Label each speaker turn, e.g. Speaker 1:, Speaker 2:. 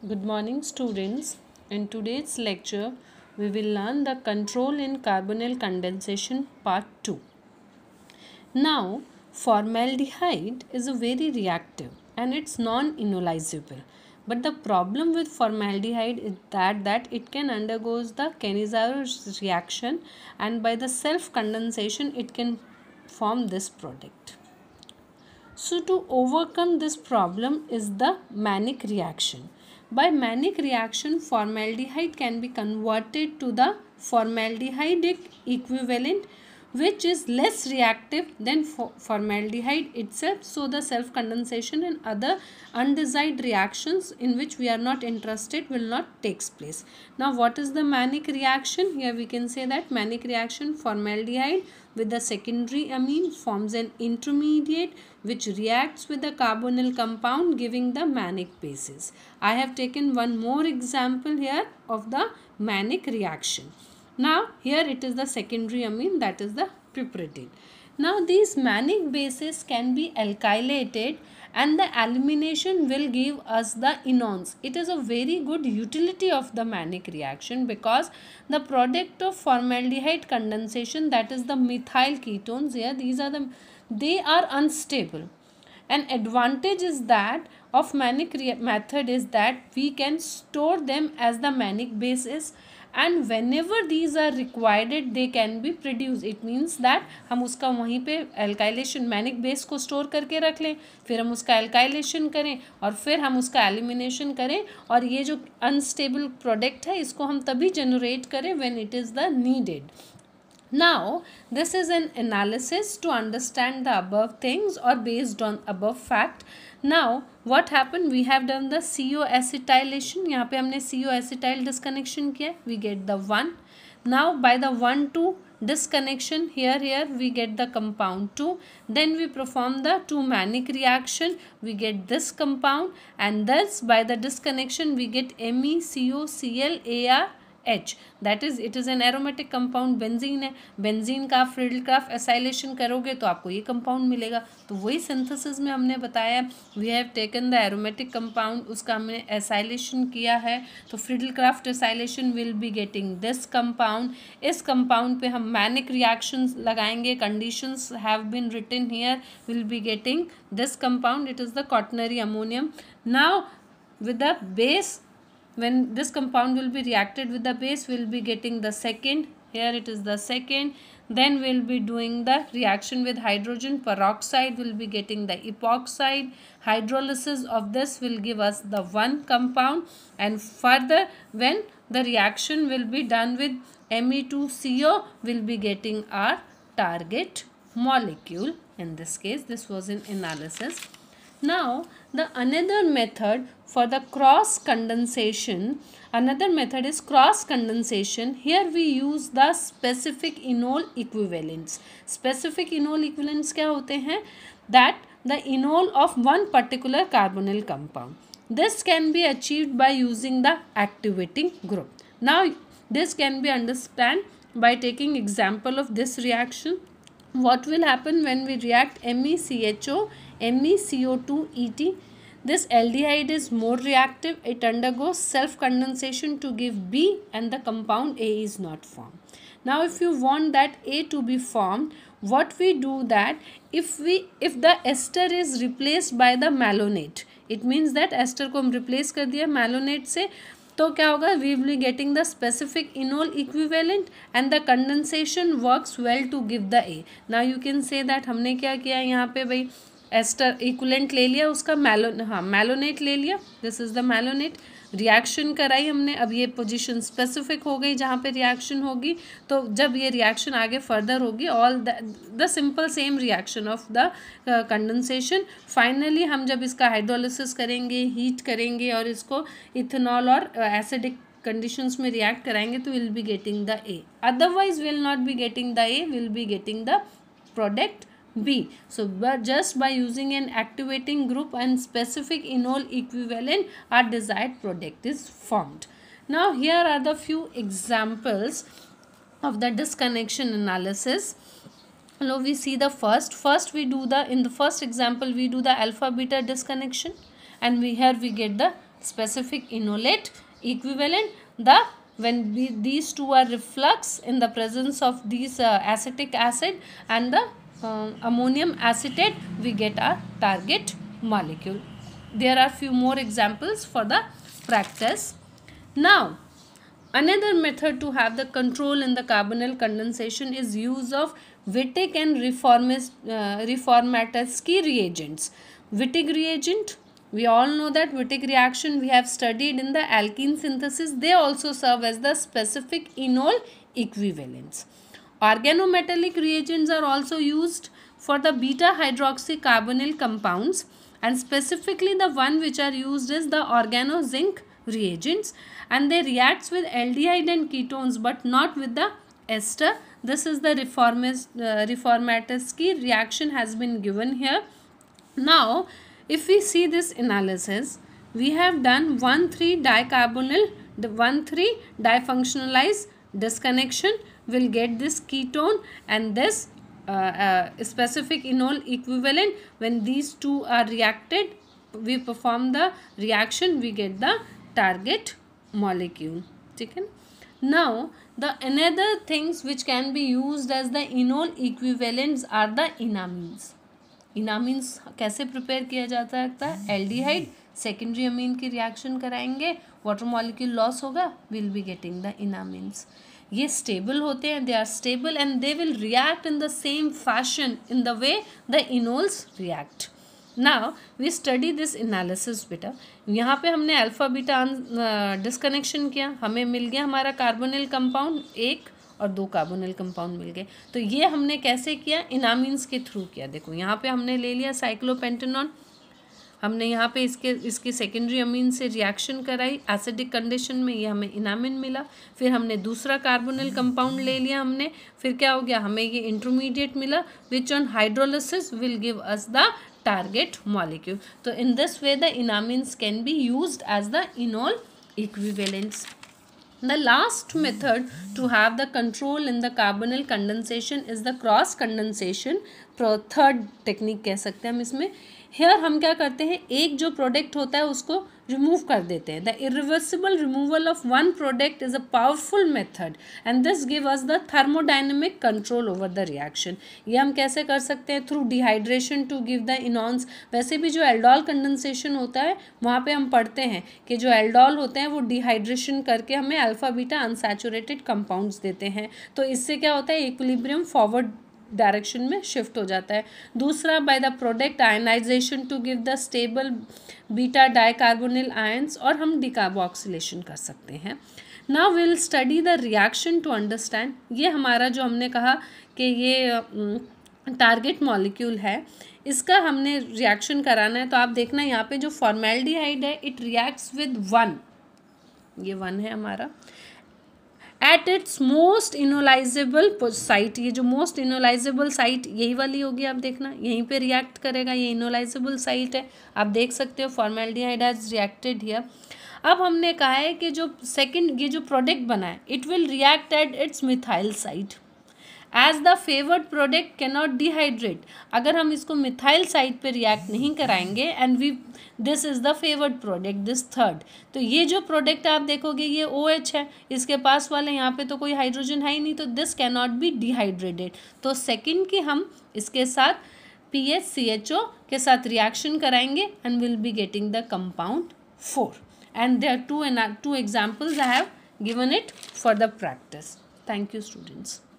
Speaker 1: Good morning, students. In today's lecture, we will learn the control in carbonyl condensation part 2. Now, formaldehyde is a very reactive and it's non-enolizable. But the problem with formaldehyde is that it can undergo the Kennesaw reaction, and by the self-condensation it can form this product. So to overcome this problem is the Mannich reaction. By Mannich reaction, formaldehyde can be converted to the formaldehydic equivalent, which is less reactive than formaldehyde itself. So the self condensation and other undesired reactions in which we are not interested will not takes place. Now what is the Mannich reaction? Here we can say that Mannich reaction, formaldehyde with the secondary amine forms an intermediate which reacts with the carbonyl compound, giving the Mannich basis. I have taken one more example here of the Mannich reaction. Now here it is the secondary amine, that is the piperidine. Now these Mannich bases can be alkylated and the elimination will give us the enones. It is a very good utility of the Mannich reaction because the product of formaldehyde condensation, that is the methyl ketones here, they are unstable. An advantage is that of Mannich method is that we can store them as the Mannich bases, and whenever these are required they can be produced. It means that हम उसका वहीं पे alkylation Mannich base को store करके रख लें, फिर हम उसका एल्काइलेशन करें और फिर हम उसका एलिमिनेशन करें, और ये जो अनस्टेबल प्रोडक्ट है इसको हम तभी जनरेट करें when it is the needed. Now, this is an analysis to understand the above things or based on above fact. Now, what happened? We have done the CO acetylation. यहाँ पे हमने CO acetyl disconnection किया. We get the 1. Now, by the 1,2 disconnection, here we get the compound 2. Then we perform the 2 Mannich reaction. We get this compound, and thus by the disconnection we get MeCOClAr H, that is it is an aromatic compound. Benzene है, benzene का Friedel Crafts acylation करोगे तो आपको ये compound मिलेगा. तो वही synthesis में हमने बताया, we have taken the aromatic compound, उसका हमने एसाइलेशन किया है, तो Friedel Crafts acylation will be getting this compound. इस कंपाउंड पे हम मैनिक रिएक्शंस लगाएंगे, conditions have been written here, will be getting this compound. It is the quaternary ammonium. Now with the base, when this compound will be reacted with the base, we'll be getting the second. Here it is the second. Then we'll be doing the reaction with hydrogen peroxide, will be getting the epoxide. Hydrolysis of this will give us the one compound, and further when the reaction will be done with Me2CO, will be getting our target molecule. In this case, this was an analysis. Now, the another method for the cross condensation, another method is cross condensation. Here we use the specific enol equivalents. Specific enol equivalents क्या होते हैं? That the enol of one particular carbonyl compound. This can be achieved by using the activating group. Now, this can be understood by taking example of this reaction. What will happen when we react MeCHO, MeCO2 This aldehyde is more reactive. It undergoes self-condensation to give B, and the compound A is not formed. Now, if you want that A to be formed, what we do that if the ester is replaced by the malonate, it means that ester को हम replace कर दिया malonate से, तो क्या होगा? We will be getting the specific enol equivalent and the condensation works well to give the A. Now you can say that हमने क्या किया यहाँ पे भाई, एस्टर इक्विवेलेंट ले लिया, उसका मैलोनेट ले लिया. This is the malonate. Reaction कराई हमने, अब ये पोजीशन स्पेसिफिक हो गई जहाँ पे रिएक्शन होगी. तो जब ये रिएक्शन आगे फर्दर होगी, all the simple same reaction of the condensation. Finally हम जब इसका हाइड्रोलिसिस करेंगे, हीट करेंगे और इसको इथेनॉल और एसिडिक कंडीशंस में रिएक्ट कराएंगे, तो will be getting the A. Otherwise will not be getting the A, will be getting the product B. So, just by using an activating group and specific enol equivalent, our desired product is formed. Now, here are the few examples of the disconnection analysis. Now, we see the first. First, in the first example, we do the alpha beta disconnection, and here we get the specific enolate equivalent. When these two are reflux in the presence of these acetic acid and the ammonium acetate, we get our target molecule. There are few more examples for the practice. Now, another method to have the control in the carbonyl condensation is use of Wittig and Reformatowski reagents. Wittig reagent, we all know that Wittig reaction we have studied in the alkene synthesis. They also serve as the specific enol equivalents. Organometallic reagents are also used for the beta hydroxycarbonyl compounds, and specifically the one which are used is the organozinc reagents, and they reacts with aldehyde and ketones but not with the ester. This is the Reformatowski reaction has been given here. Now, if we see this analysis, we have done 1,3-dicarbonyl, the 1,3-difunctionalized disconnection will get this ketone and this specific enol equivalent. When these two are reacted, we perform the reaction, we get the target molecule. ठीक है. Now, the another things which can be used as the enol equivalents are the enamines. इनामीन्स कैसे prepare किया जाता है? Aldehyde secondary amine की reaction कराएंगे, water molecule loss होगा, will be getting the enamines. ये स्टेबल होते हैं, they are stable and they will react in the same fashion in the way the enols react. Now we study this analysis बेटा. यहाँ पे हमने alpha beta disconnection किया, हमें मिल गया हमारा कार्बोनिल कंपाउंड एक और 2 कार्बोनिल कंपाउंड मिल गए. तो ये हमने कैसे किया? इनामीन्स के थ्रू किया. देखो यहाँ पे हमने ले लिया साइक्लोपेंटेनॉन, हमने यहाँ पे इसके सेकेंडरी अमीन से रिएक्शन कराई एसिडिक कंडीशन में, ये हमें इनामिन मिला. फिर हमने दूसरा कार्बोनिल कंपाउंड ले लिया हमने, फिर क्या हो गया, हमें ये इंटरमीडिएट मिला which on hydrolysis will give us the target molecule. So in this way the enamines can be used as the enol equivalents. The last method to have the control in the carbonyl condensation is the cross condensation. Third technique कह सकते हैं हम इसमें. Hair हम क्या करते हैं, एक जो प्रोडक्ट होता है उसको रिमूव कर देते हैं. The irreversible removal of one product is a powerful method and this give us the thermodynamic control over the reaction. ये हम कैसे कर सकते हैं? Through dehydration to give the enones. वैसे भी जो एल्डोल कंडेंसेशन होता है वहाँ पे हम पढ़ते हैं कि जो एल्डोल होते हैं वो डिहाइड्रेशन करके हमें अल्फा बीटा अनसैचुरेटेड कंपाउंड्स देते हैं. तो इससे क्या होता है, इक्विलिब्रियम फॉरवर्ड डायरेक्शन में शिफ्ट हो जाता है. दूसरा, by the product ionization to give the stable beta dicarbonyl ions, और हम डिकार्बोक्सिलेशन कर सकते हैं. Now will study the reaction to understand. ये हमारा जो हमने कहा कि ये टारगेट मॉलिक्यूल है, इसका हमने रिएक्शन कराना है. तो आप देखना यहाँ पे जो फॉर्मेल्डिहाइड है इट रिएक्ट्स विद 1, ये 1 है हमारा, at its most enolizable site. ये जो मोस्ट इनोलाइजेबल साइट यही वाली होगी, आप देखना यहीं पे रिएक्ट करेगा, ये इनोलाइजेबल साइट है, आप देख सकते हो फॉर्मेल्डिहाइड हैज रिएक्टेड हियर. अब हमने कहा है कि जो सेकंड ये जो प्रोडक्ट बना है it will react at its methyl site as the favoured product cannot dehydrate. अगर हम इसको मिथाइल साइट पे रिएक्ट नहीं कराएंगे and we this is the favoured product this third, तो ये जो प्रोडक्ट आप देखोगे ये OH है, इसके पास वाले यहाँ पे तो कोई हाइड्रोजन है ही नहीं, तो दिस कैनॉट बी डिहाइड्रेटेड. तो सेकंड की हम इसके साथ PHCHO के साथ रिएक्शन कराएंगे and will be getting the compound 4. And there two examples I have given it for the practice. Thank you students.